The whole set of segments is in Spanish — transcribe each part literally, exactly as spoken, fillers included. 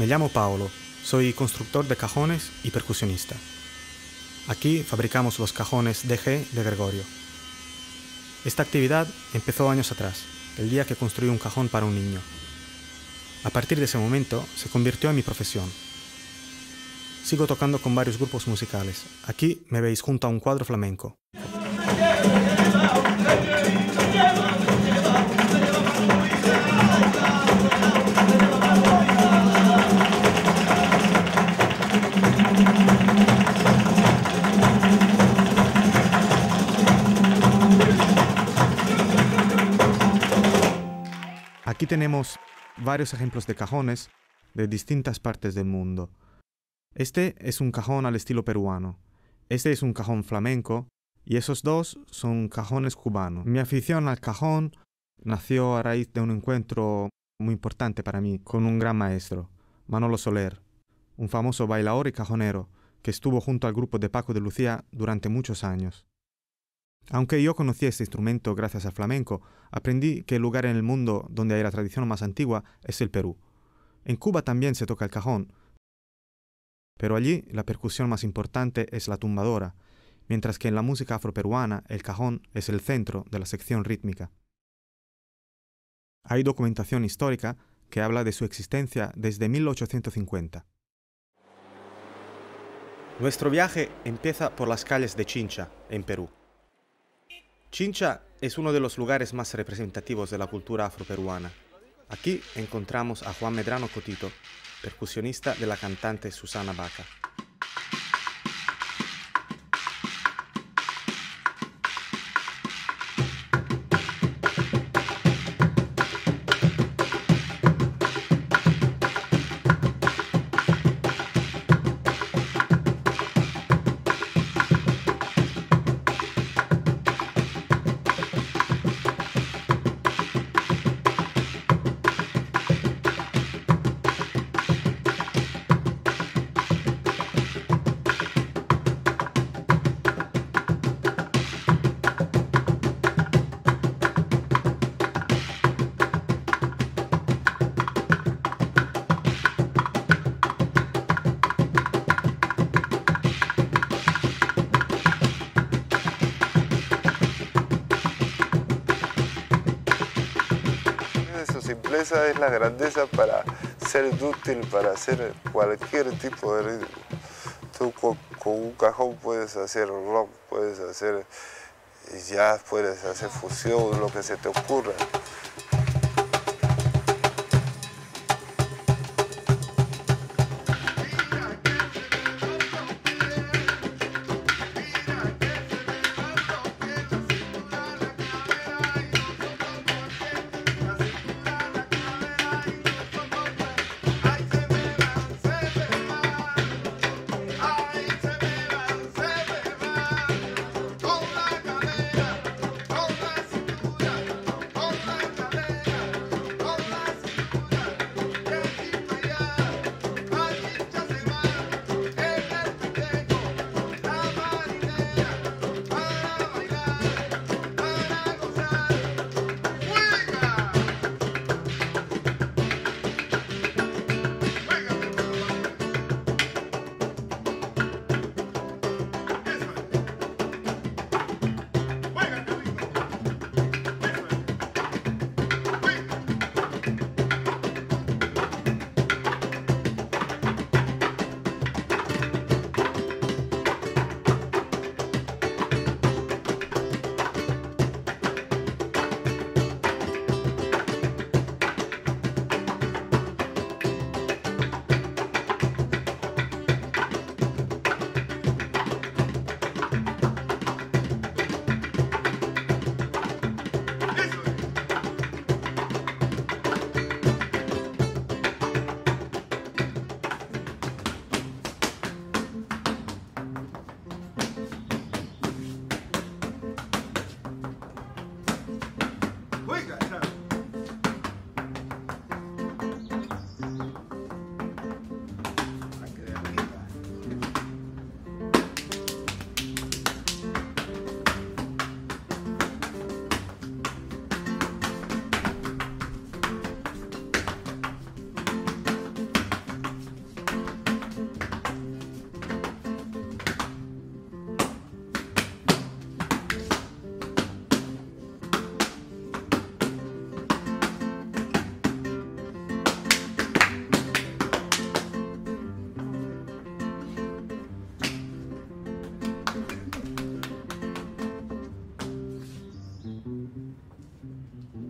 Me llamo Paolo, soy constructor de cajones y percusionista. Aquí fabricamos los cajones D G de Gregorio. Esta actividad empezó años atrás, el día que construí un cajón para un niño. A partir de ese momento se convirtió en mi profesión. Sigo tocando con varios grupos musicales. Aquí me veis junto a un cuadro flamenco. Aquí tenemos varios ejemplos de cajones de distintas partes del mundo. Este es un cajón al estilo peruano, este es un cajón flamenco y esos dos son cajones cubanos. Mi afición al cajón nació a raíz de un encuentro muy importante para mí con un gran maestro, Manolo Soler, un famoso bailaor y cajonero que estuvo junto al grupo de Paco de Lucía durante muchos años. Aunque yo conocí este instrumento gracias al flamenco, aprendí que el lugar en el mundo donde hay la tradición más antigua es el Perú. En Cuba también se toca el cajón, pero allí la percusión más importante es la tumbadora, mientras que en la música afroperuana el cajón es el centro de la sección rítmica. Hay documentación histórica que habla de su existencia desde mil ochocientos cincuenta. Nuestro viaje empieza por las calles de Chincha, en Perú. Chincha es uno de los lugares más representativos de la cultura afroperuana. Aquí encontramos a Juan Medrano Cotito, percusionista de la cantante Susana Baca. Esa es la grandeza para ser dúctil, para hacer cualquier tipo de ritmo. Tú con, con un cajón puedes hacer rock, puedes hacer jazz, puedes hacer fusión, lo que se te ocurra.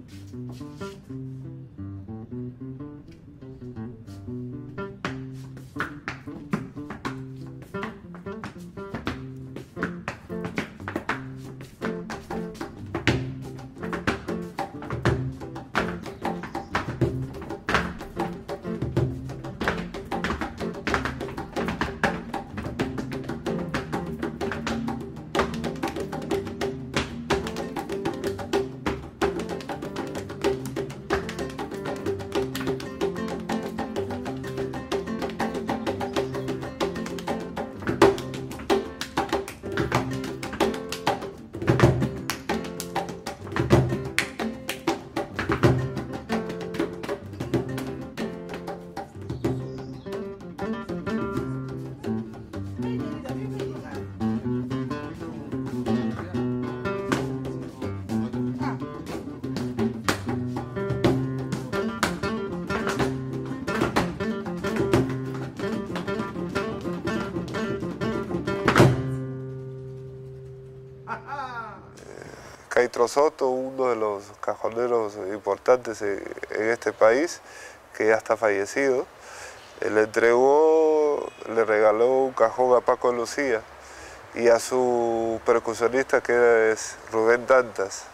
Castro Soto, uno de los cajoneros importantes en, en este país, que ya está fallecido, le entregó, le regaló un cajón a Paco Lucía y a su percusionista, que es Rubén Dantas.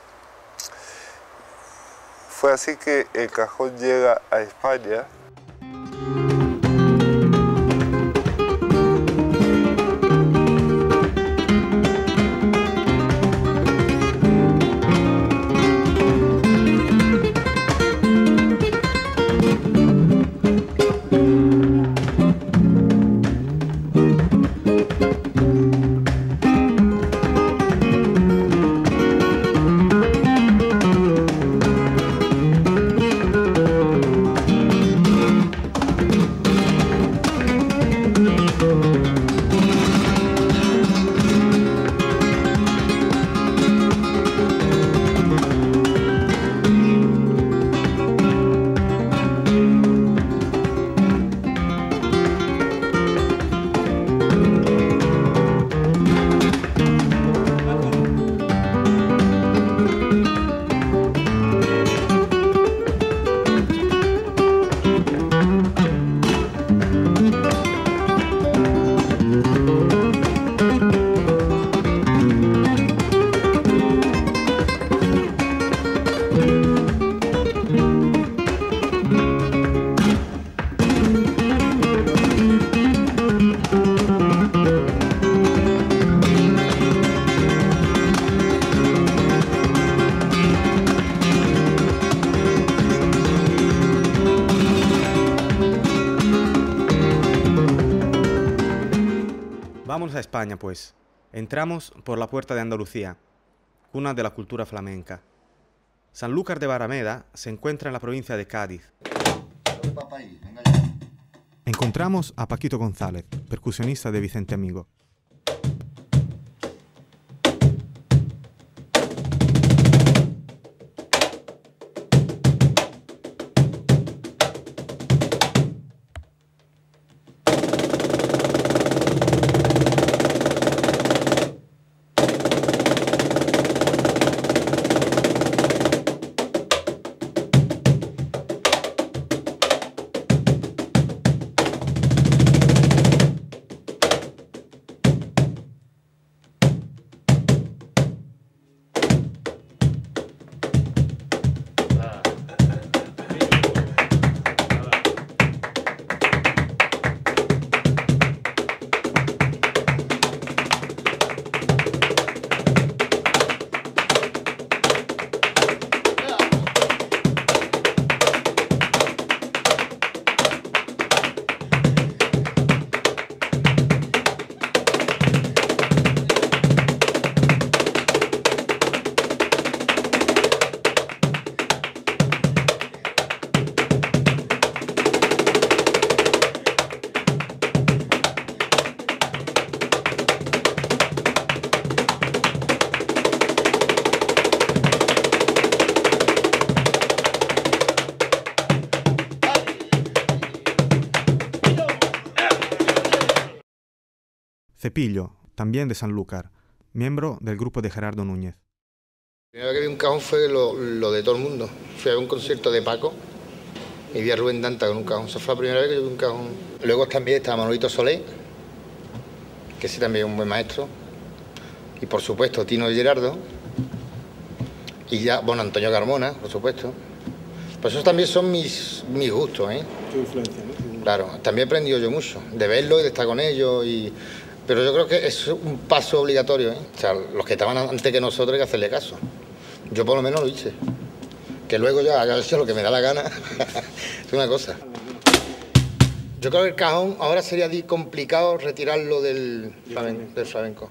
Fue así que el cajón llega a España. Vámonos a España, pues. Entramos por la puerta de Andalucía, cuna de la cultura flamenca. Sanlúcar de Barrameda se encuentra en la provincia de Cádiz. Encontramos a Paquito González, percusionista de Vicente Amigo. Cepillo, también de Sanlúcar, miembro del grupo de Gerardo Núñez. La primera vez que vi un cajón fue lo, lo de todo el mundo. Fui a ver un concierto de Paco y vi a Rubén Danta con un cajón. Esa fue la primera vez que yo vi un cajón. Luego también estaba Manolito Solé, que sí también es un buen maestro. Y por supuesto Tino Gerardo. Y ya, bueno, Antonio Carmona, por supuesto. Pues esos también son mis, mis gustos, ¿eh? Tu influencia, ¿no? Claro, también he aprendido yo mucho, de verlo y de estar con ellos. Y... Pero yo creo que es un paso obligatorio, ¿eh? O sea, los que estaban antes que nosotros hay que hacerle caso. Yo por lo menos lo hice. Que luego ya haga lo que me da la gana. Es una cosa. Yo creo que el cajón ahora sería complicado retirarlo del, flamen, del flamenco.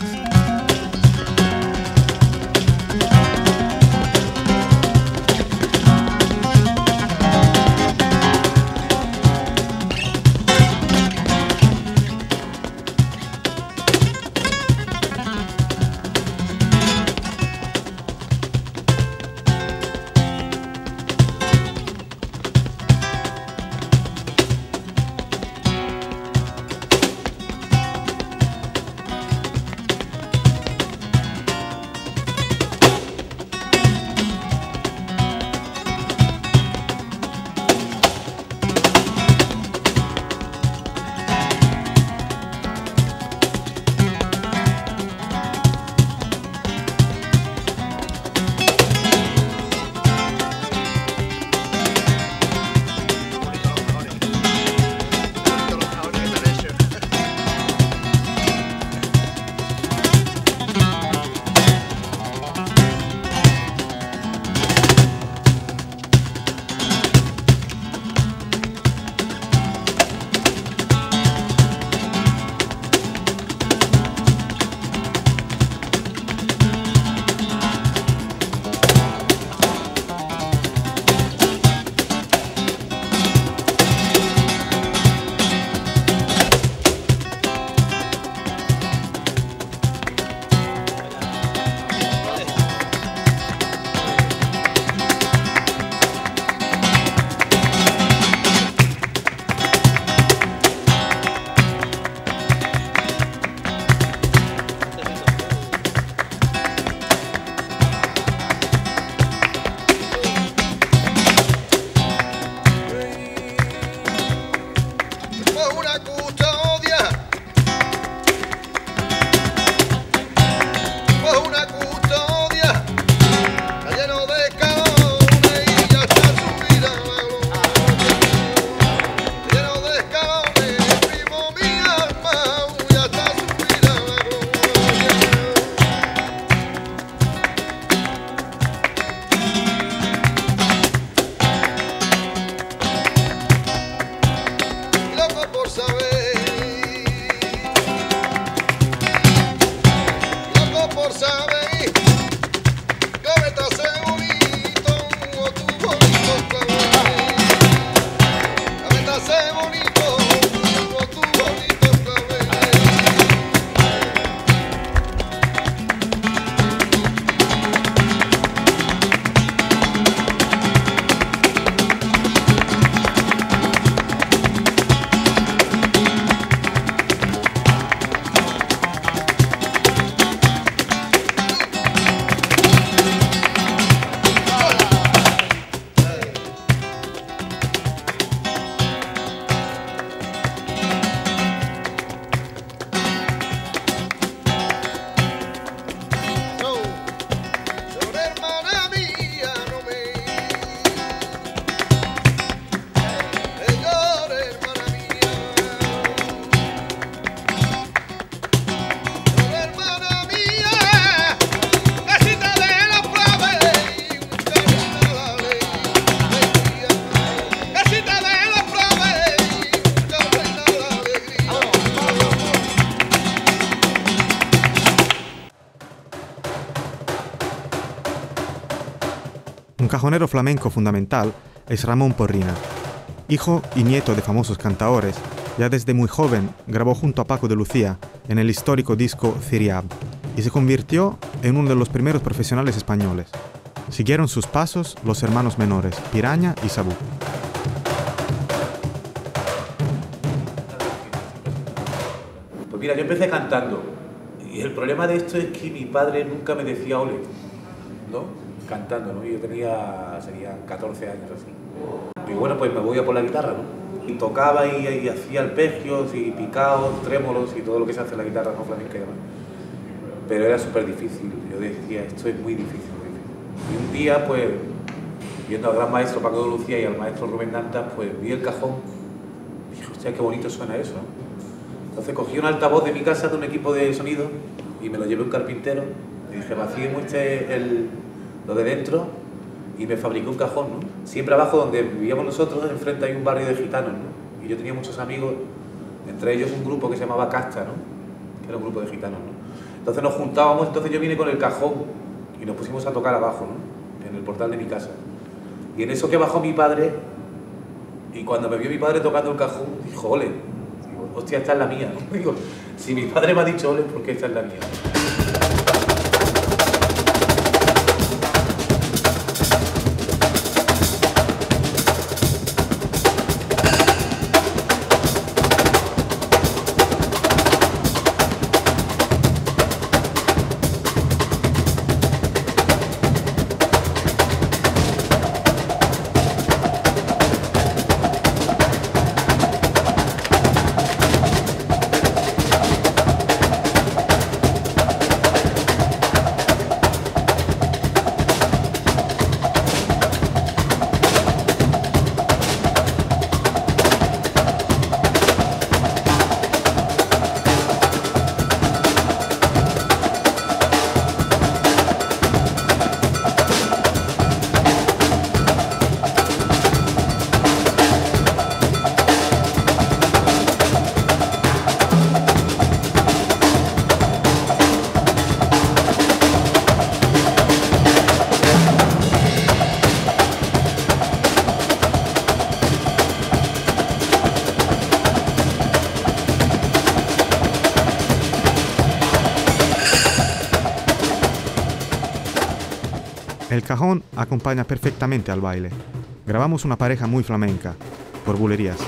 Un cajonero flamenco fundamental es Ramón Porrina. Hijo y nieto de famosos cantaores, ya desde muy joven grabó junto a Paco de Lucía en el histórico disco Ciriab y se convirtió en uno de los primeros profesionales españoles. Siguieron sus pasos los hermanos menores, Piraña y Sabú. Pues mira, yo empecé cantando y el problema de esto es que mi padre nunca me decía ole. ¿no? Cantando, ¿no? Yo tenía, serían catorce años así. Y bueno, pues me voy a por la guitarra, ¿no? Y tocaba y, y hacía arpegios y picados, trémolos y todo lo que se hace en la guitarra, no flamenca y demás. Pero era súper difícil, yo decía, esto es muy difícil, muy difícil. Y un día, pues, viendo al gran maestro Paco de Lucía y al maestro Rubén Dantas, pues vi el cajón y dije, hostia, qué bonito suena eso, ¿no? Entonces cogí un altavoz de mi casa, de un equipo de sonido, y me lo llevé a un carpintero, y dije, vacíeme usted el, lo de dentro, y me fabricé un cajón, ¿no? Siempre abajo donde vivíamos nosotros, enfrente hay un barrio de gitanos, ¿no? Y yo tenía muchos amigos, entre ellos un grupo que se llamaba Casta, ¿no? Que era un grupo de gitanos, ¿no? Entonces nos juntábamos, entonces yo vine con el cajón y nos pusimos a tocar abajo, ¿no? En el portal de mi casa. Y en eso que bajó mi padre, y cuando me vio mi padre tocando el cajón, dijo, ole, digo, hostia, esta es la mía, ¿no? Digo, si mi padre me ha dicho ole, ¿por qué esta es la mía? El cajón acompaña perfectamente al baile. Grabamos una pareja muy flamenca, por bulerías.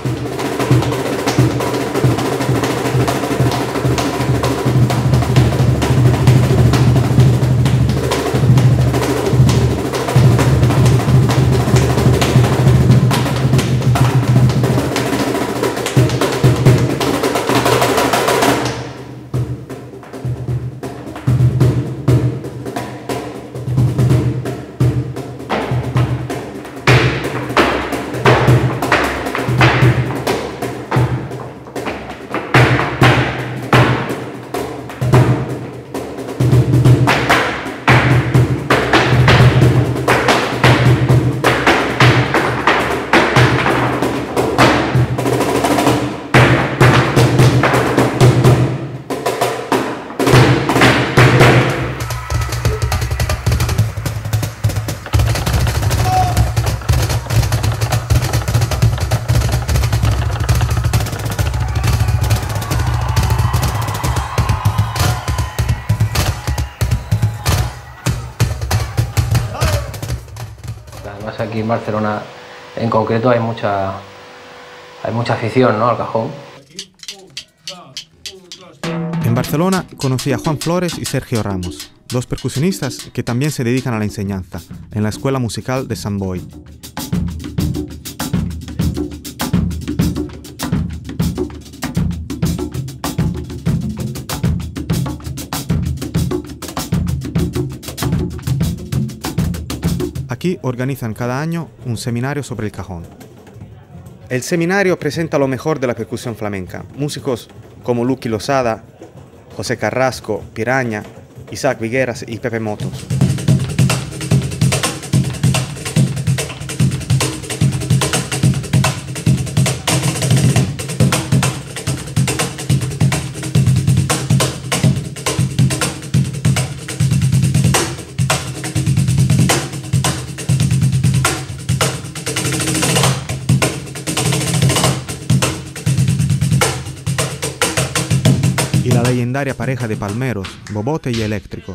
Además aquí en Barcelona en concreto hay mucha, hay mucha afición, ¿no?, al cajón. En Barcelona conocí a Juan Flores y Sergio Ramos, dos percusionistas que también se dedican a la enseñanza, en la Escuela Musical de Sant Boi. Aquí organizan cada año un seminario sobre el cajón. El seminario presenta lo mejor de la percusión flamenca, músicos como Lucky Losada, José Carrasco, Piraña, Isaac Vigueras y Pepe Motos. Y la legendaria pareja de palmeros, Bobote y Eléctrico.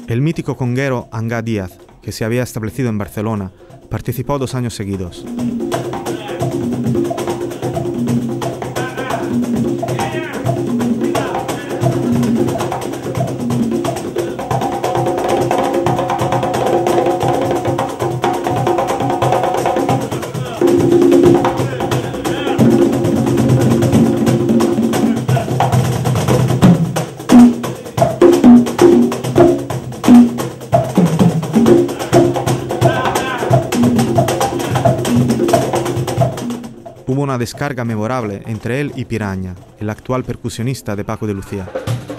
El mítico conguero Angá Díaz, que se había establecido en Barcelona, participó dos años seguidos. Hubo una descarga memorable entre él y Piraña, el actual percusionista de Paco de Lucía.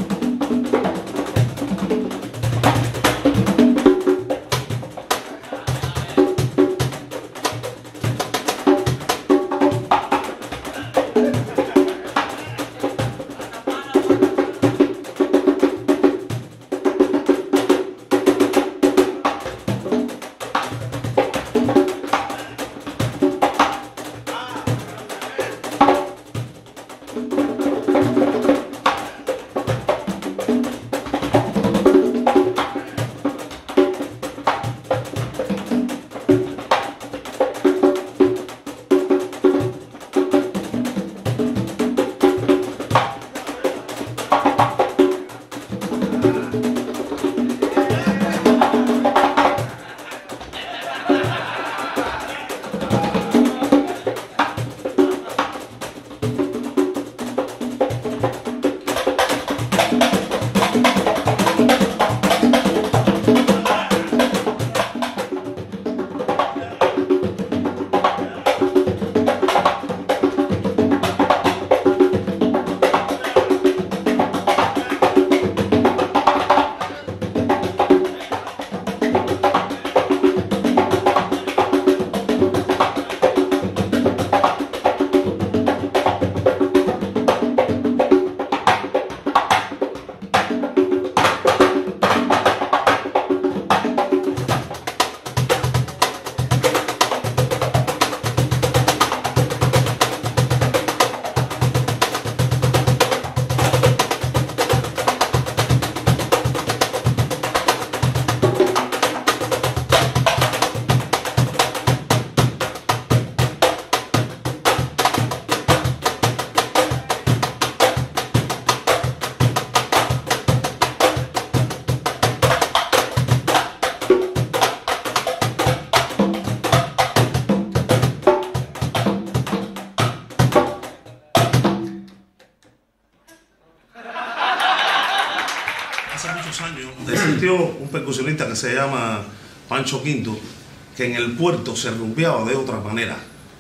Existió un percusionista que se llama Pancho Quinto, que en el puerto se rumbeaba de otra manera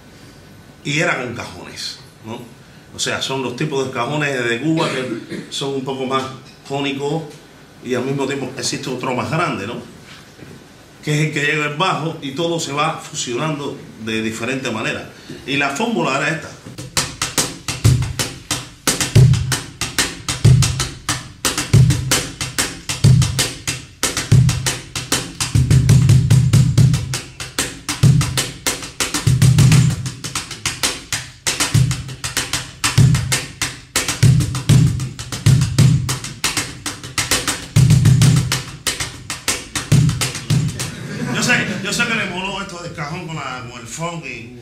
y era con cajones, ¿no? O sea, son los tipos de cajones de Cuba que son un poco más jónicos y al mismo tiempo existe otro más grande, ¿no? Que es el que llega el bajo y todo se va fusionando de diferente manera. Y la fórmula era esta. Yo sé que le moló esto del cajón con, la, con el funk y...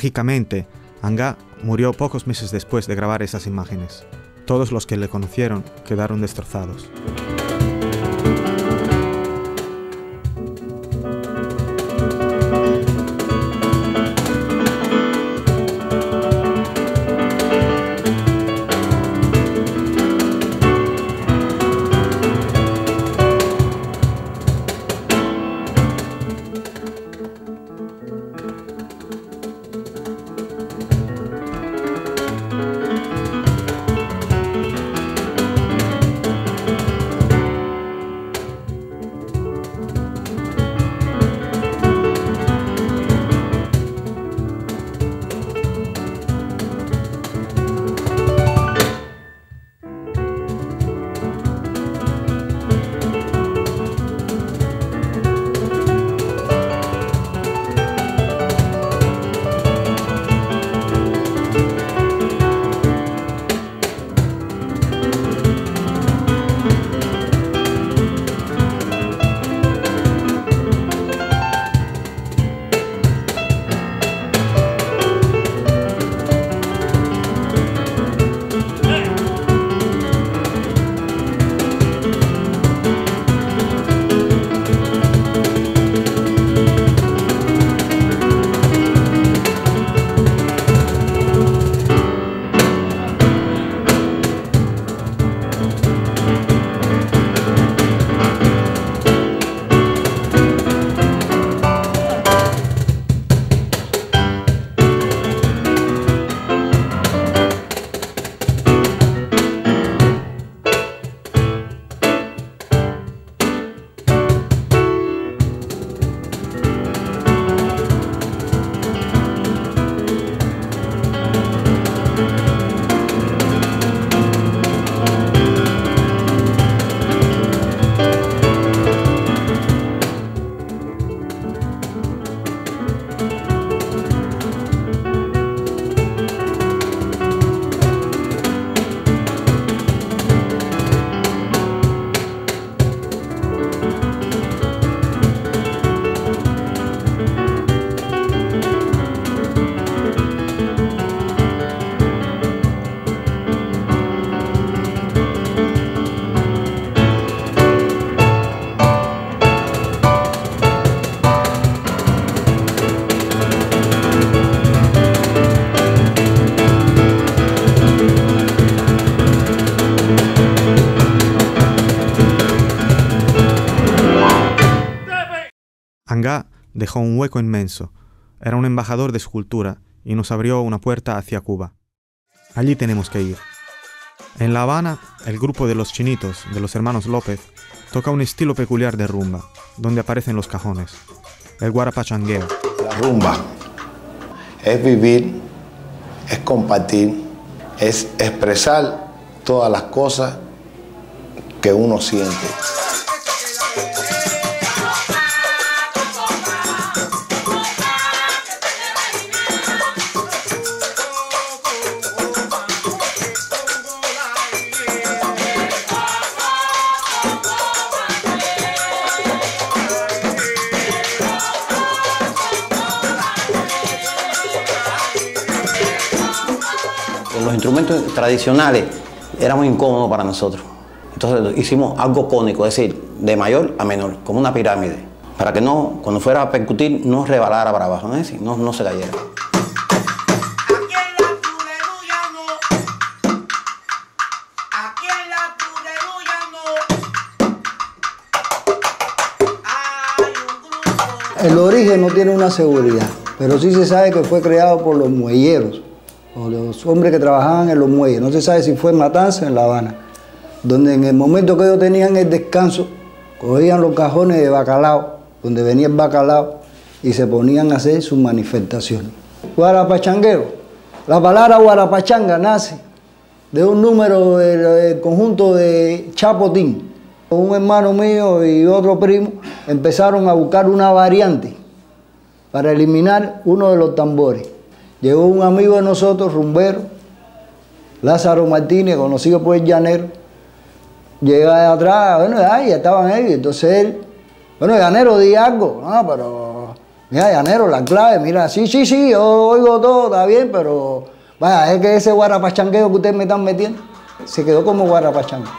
Trágicamente, Angá murió pocos meses después de grabar esas imágenes. Todos los que le conocieron quedaron destrozados. Angá dejó un hueco inmenso. Era un embajador de su cultura y nos abrió una puerta hacia Cuba. Allí tenemos que ir. En La Habana, el grupo de los Chinitos, de los hermanos López, toca un estilo peculiar de rumba, donde aparecen los cajones, el guarapachangueo. La rumba es vivir, es compartir, es expresar todas las cosas que uno siente. Los instrumentos tradicionales eran muy incómodos para nosotros. Entonces hicimos algo cónico, es decir, de mayor a menor, como una pirámide, para que no, cuando fuera a percutir, no rebalara para abajo, ¿no? Es decir, no, no se cayera. El origen no tiene una seguridad, pero sí se sabe que fue creado por los muelleros, o los hombres que trabajaban en los muelles. No se sabe si fue en Matanzas o en La Habana, donde en el momento que ellos tenían el descanso, cogían los cajones de bacalao, donde venía el bacalao, y se ponían a hacer sus manifestaciones. Guarapachanguero. La palabra guarapachanga nace de un número del conjunto de Chapotín. Un hermano mío y otro primo empezaron a buscar una variante para eliminar uno de los tambores. Llegó un amigo de nosotros, rumbero, Lázaro Martínez, conocido por el llanero. Llega de atrás, bueno, ahí estaban ellos. Entonces él, bueno, el llanero, di algo. No, pero Mira, llanero, la clave, mira, sí, sí, sí, yo oigo todo, está bien, pero vaya, es que ese guarapachangueo que ustedes me están metiendo, se quedó como guarapachangueo.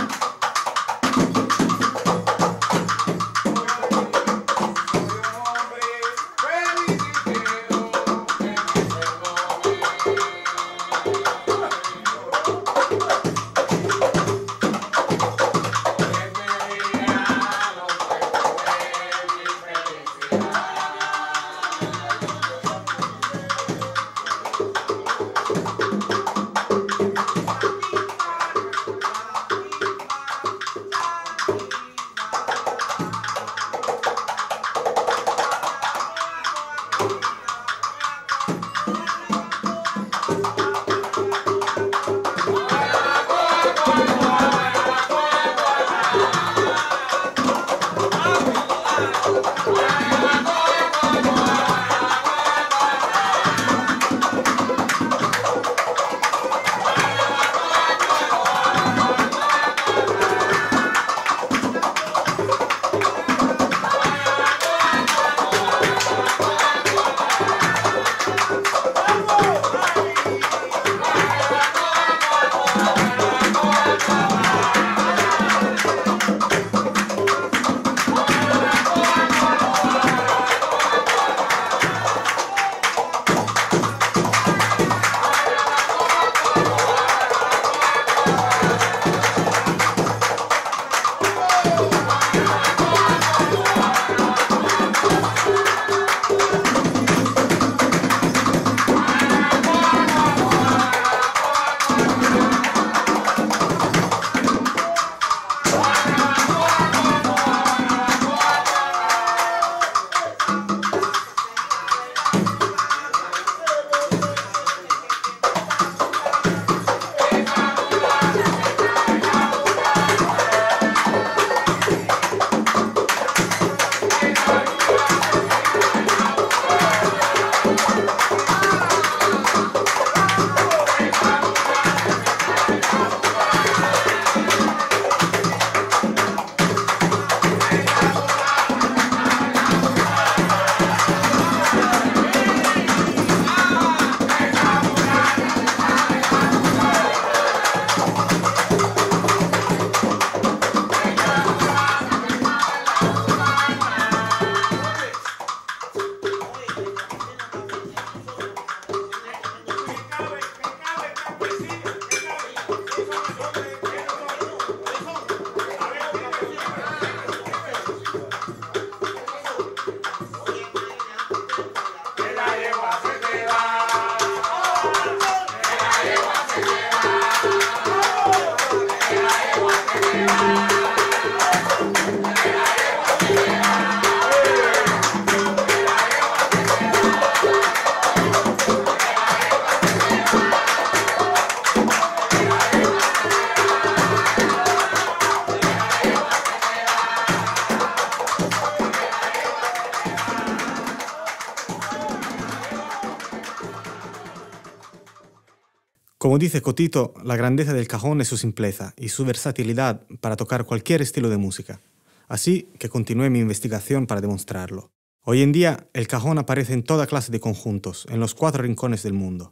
Como dice Cotito, la grandeza del cajón es su simpleza y su versatilidad para tocar cualquier estilo de música. Así que continué mi investigación para demostrarlo. Hoy en día, el cajón aparece en toda clase de conjuntos, en los cuatro rincones del mundo.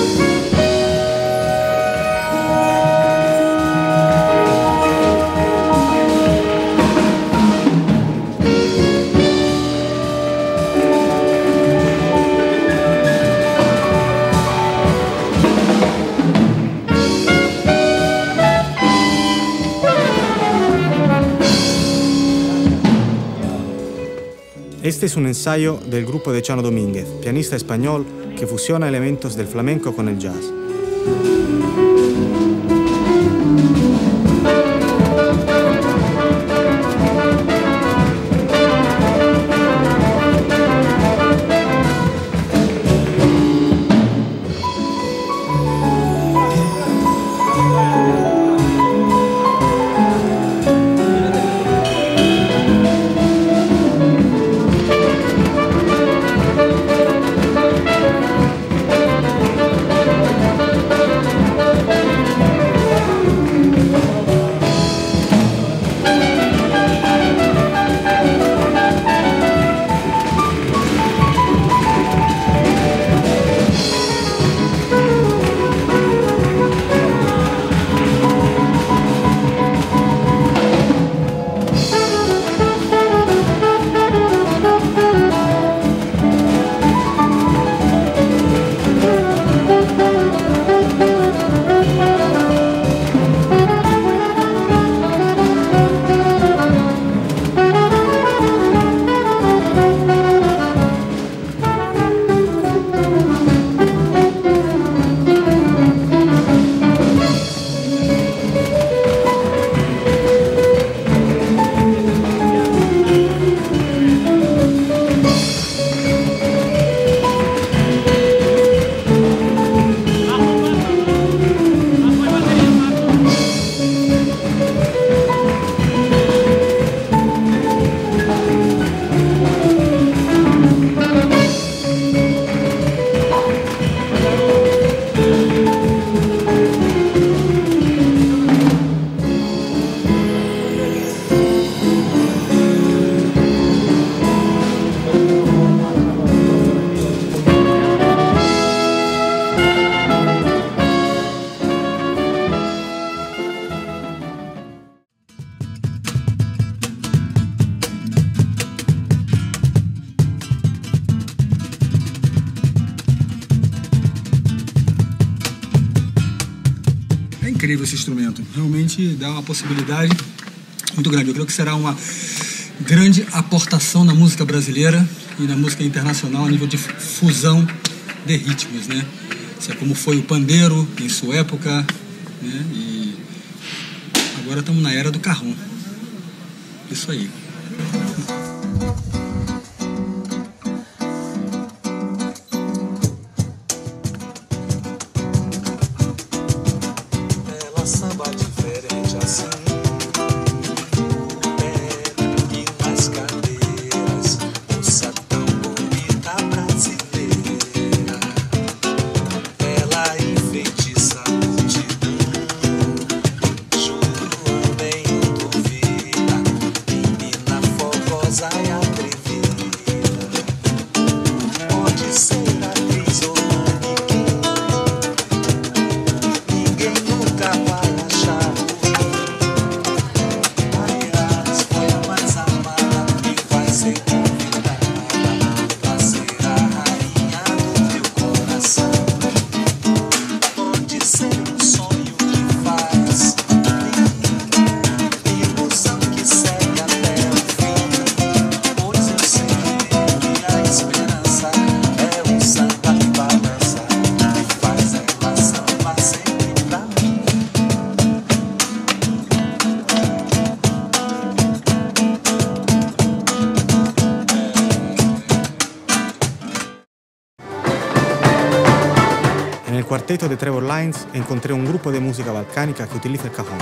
Este es un ensayo del grupo de Chano Domínguez, pianista español que fusiona elementos del flamenco con el jazz. incrível esse instrumento. Realmente dá uma possibilidade muito grande. Eu creio que será uma grande aportação na música brasileira e na música internacional a nível de fusão de ritmos, né? Isso é como foi o pandeiro em sua época, né? E agora estamos na era do cajón. Isso aí. En el cuarteto de Trevor Lines encontré un grupo de música balcánica que utiliza el cajón.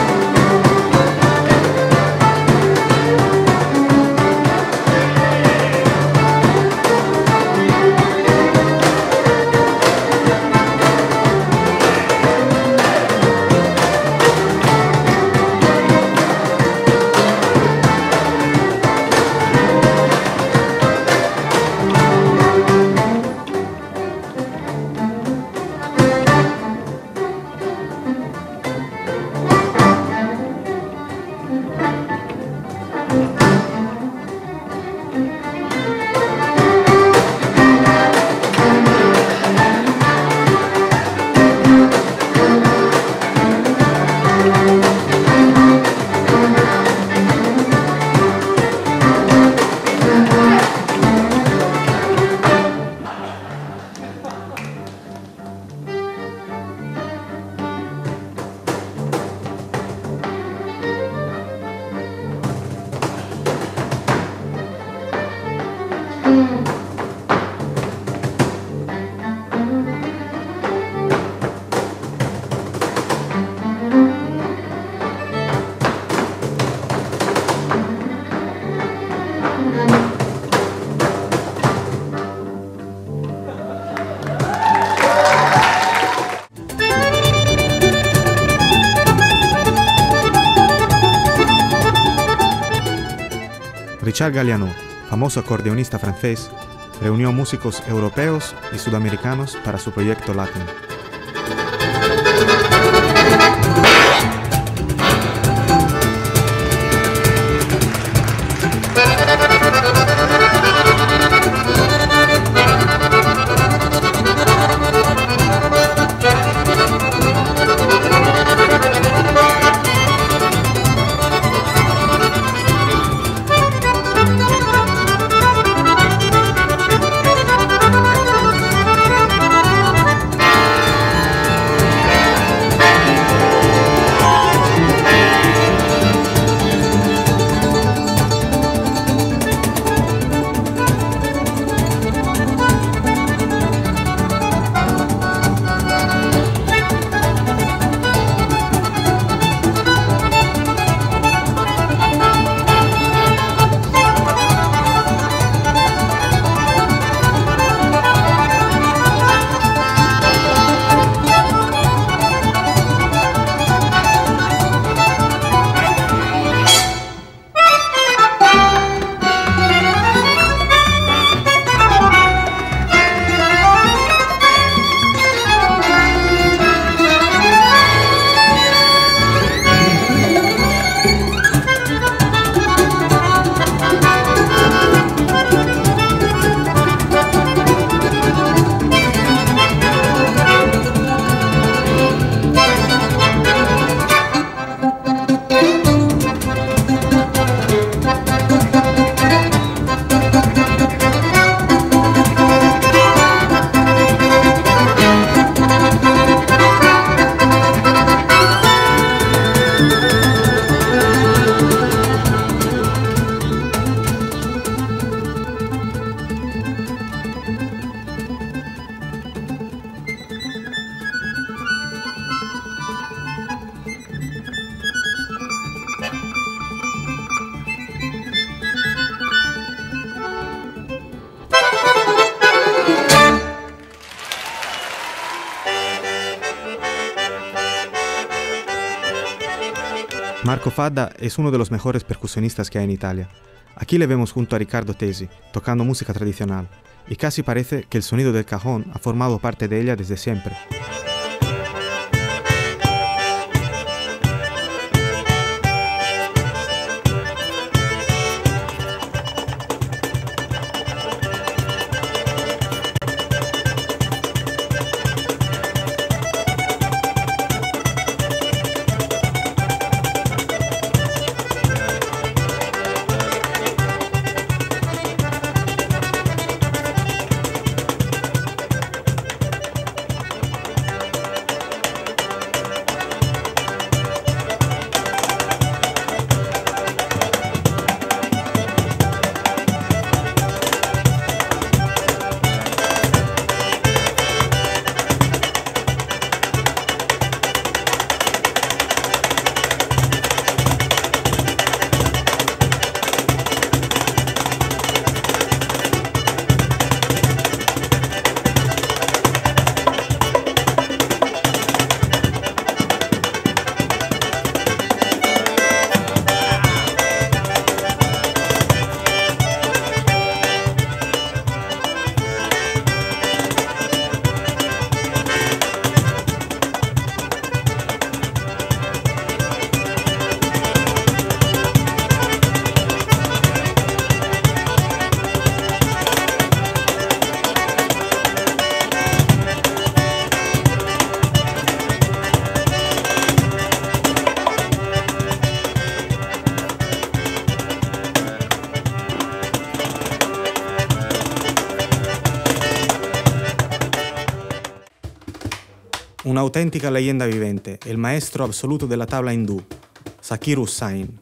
Richard Galliano, famoso acordeonista francés, reunió músicos europeos y sudamericanos para su proyecto Latin. Marco Fadda es uno de los mejores percusionistas que hay en Italia. Aquí le vemos junto a Riccardo Tesi, tocando música tradicional, y casi parece que el sonido del cajón ha formado parte de ella desde siempre. Un'autentica leyenda vivente, el maestro absoluto della tabla hindú, Zakir Hussain.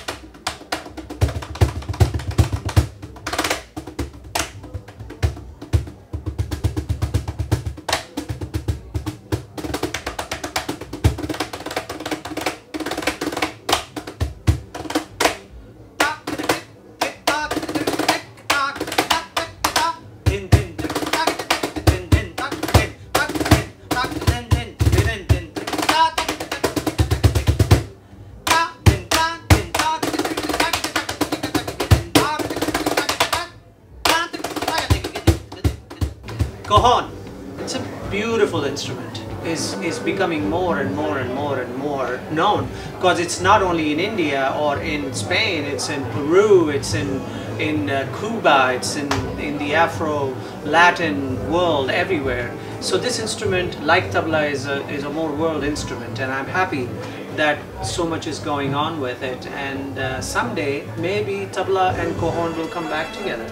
Cajon, it's a beautiful instrument. Is is becoming more and more and more and more known because it's not only in India or in Spain. It's in Peru. It's in in uh, Cuba. It's in in the Afro-Latin world everywhere. So this instrument, like tabla, is a is a more world instrument, and I'm happy that so much is going on with it. And uh, someday maybe tabla and cajon will come back together.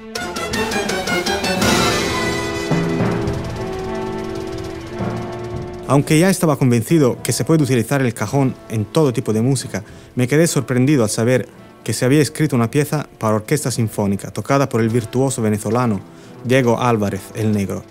Aunque ya estaba convencido que se puede utilizar el cajón en todo tipo de música, me quedé sorprendido al saber que se había escrito una pieza para orquesta sinfónica tocada por el virtuoso venezolano Diego Álvarez el Negro.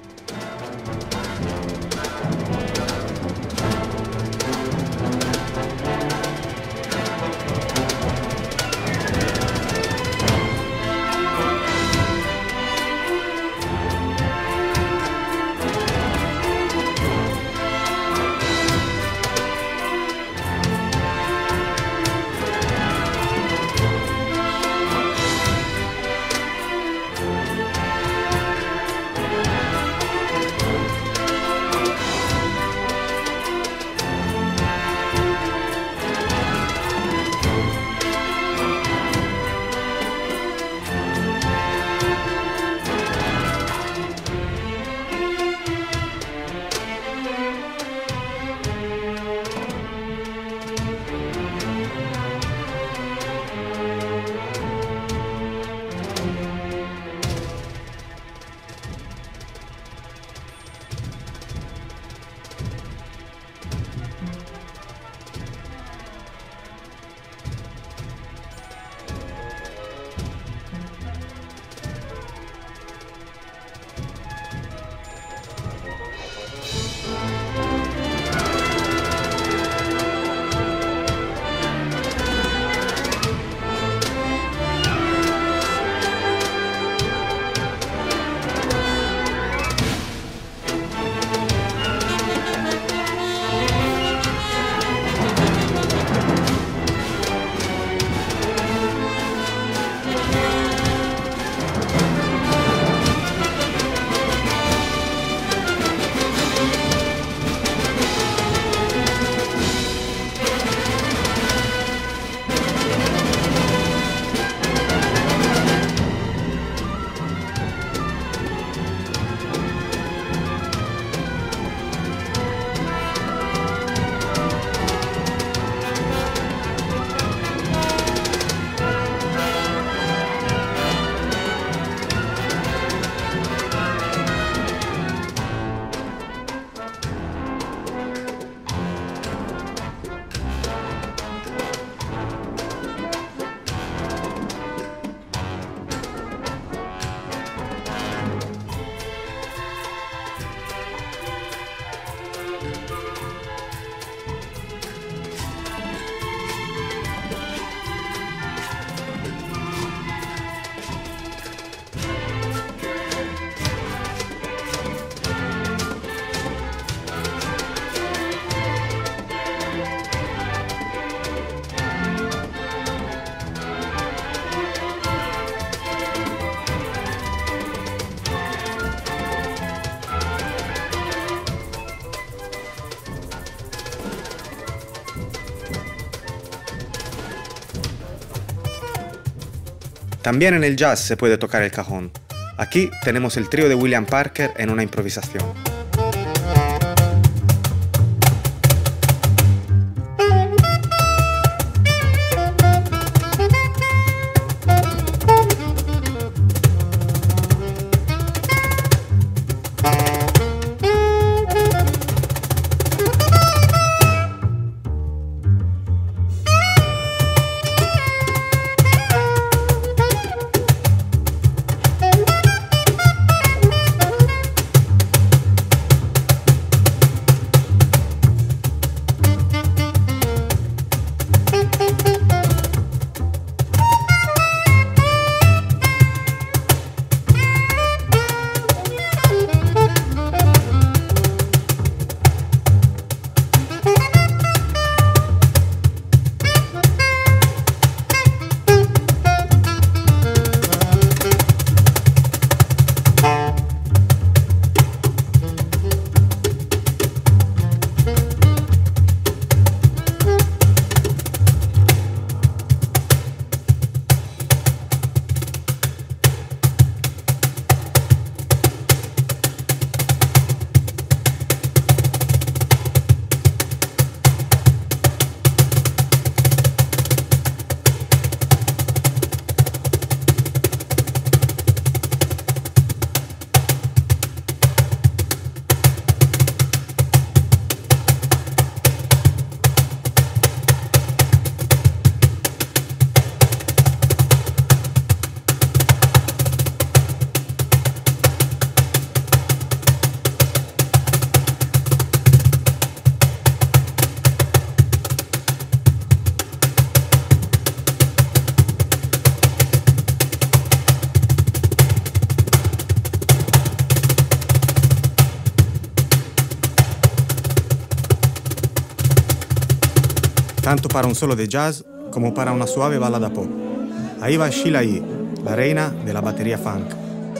También en el jazz se puede tocar el cajón. Aquí tenemos el trío de William Parker en una improvisación. Tanto para un solo de jazz como para una suave balada pop. Ahí va Sheila E., la reina de la batería funk.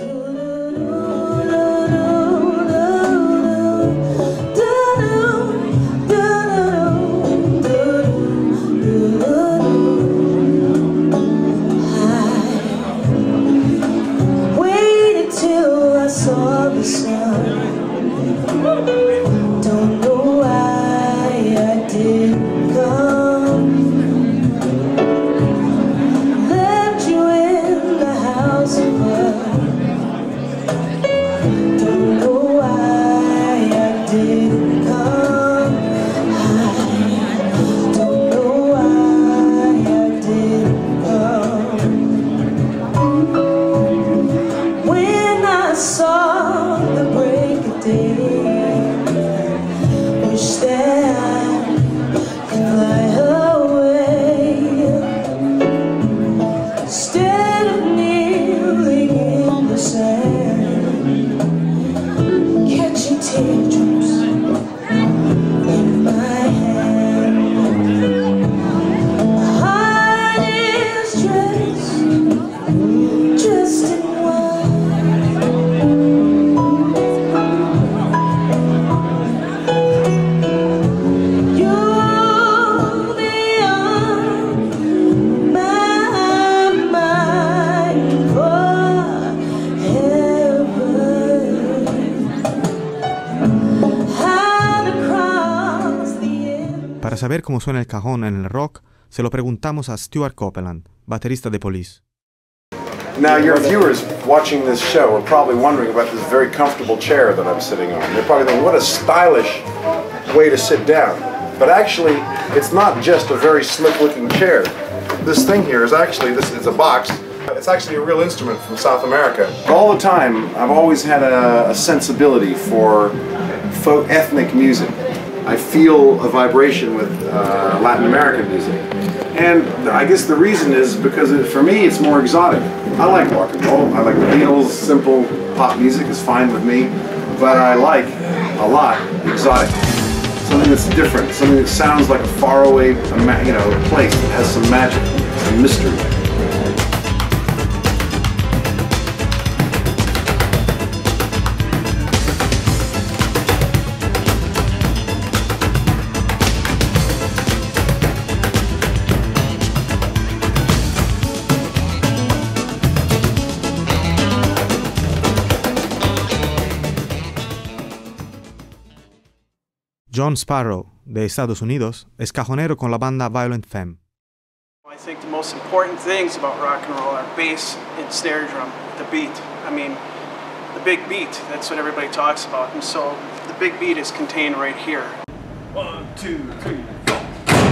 Para saber cómo suena el cajón en el rock, se lo preguntamos a Stuart Copeland, baterista de Police. Now your viewers watching this show are probably wondering about this very comfortable chair that I'm sitting on. They're probably thinking, what a stylish way to sit down. But actually, it's not just a very slick-looking chair. This thing here is actually, this is a box. It's actually a real instrument from South America. All the time, I've always had a, a sensibility for folk ethnic music. I feel a vibration with uh, Latin American music. And I guess the reason is because it, for me it's more exotic. I like rock and roll, I like the Beatles, simple pop music is fine with me, but I like a lot exotic. Something that's different, something that sounds like a faraway, you know, place that has some magic, some mystery. John Sparrow, de Estados Unidos, es cajonero con la banda Violent Femme. I think the most important things about rock and roll are bass and snare drum, the beat. I mean, the big beat, that's what everybody talks about. And so the big beat is contained right here. One, two, three, four.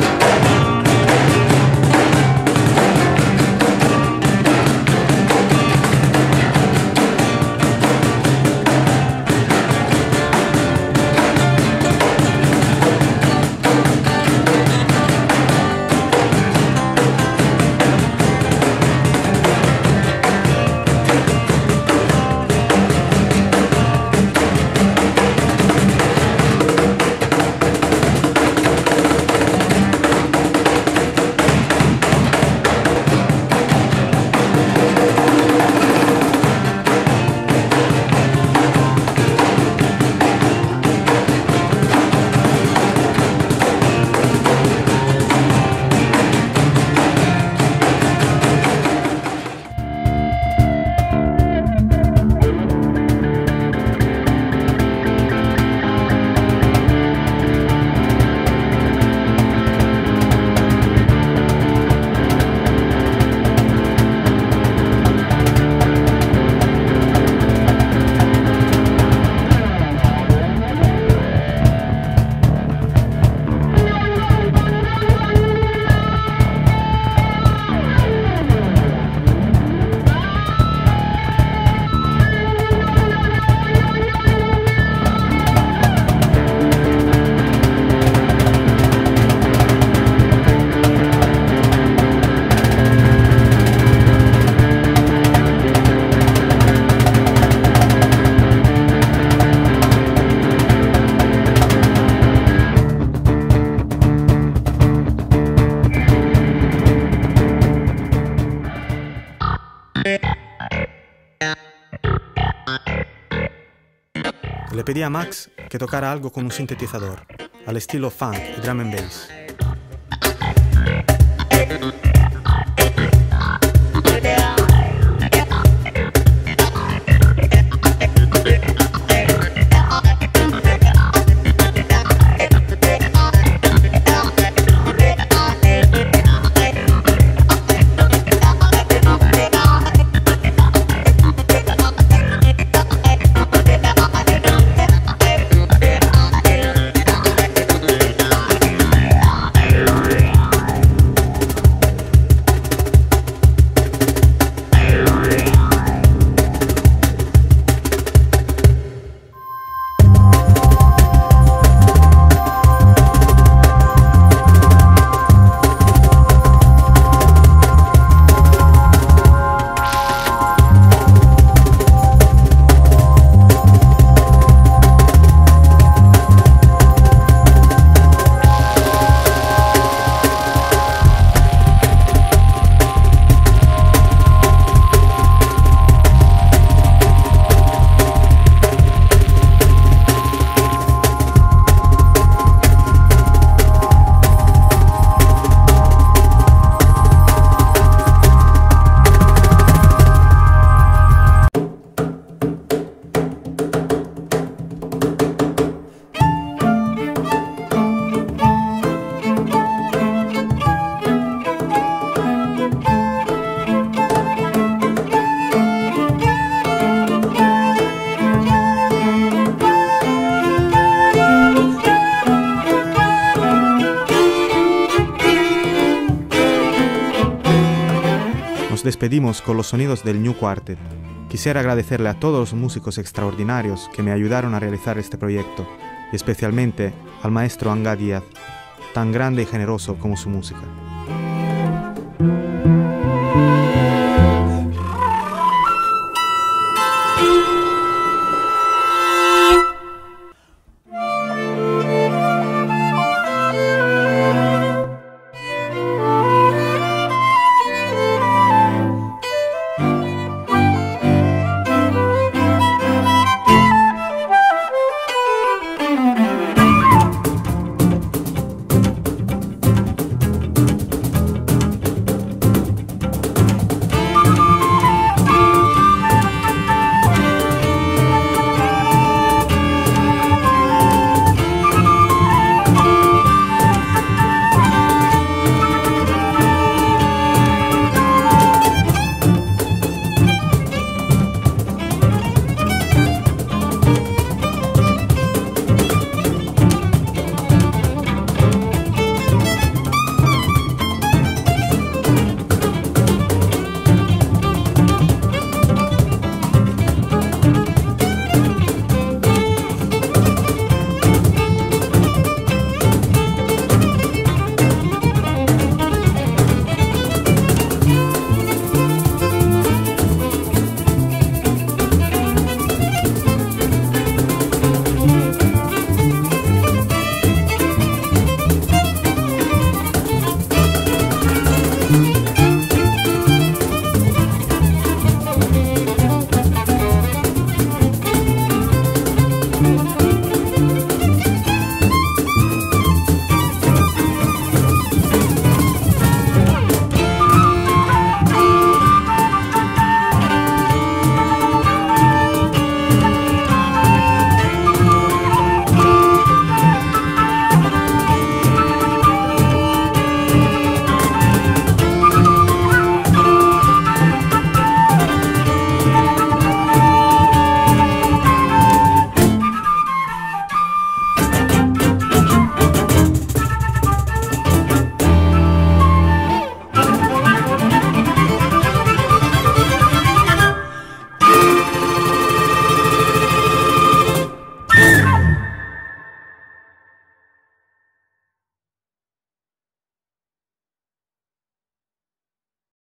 Le pedí a Max que tocara algo con un sintetizador, al estilo funk y drum and bass. Nos despedimos con los sonidos del New Quartet. Quisiera agradecerle a todos los músicos extraordinarios que me ayudaron a realizar este proyecto, y especialmente al maestro Anga Díaz, tan grande y generoso como su música.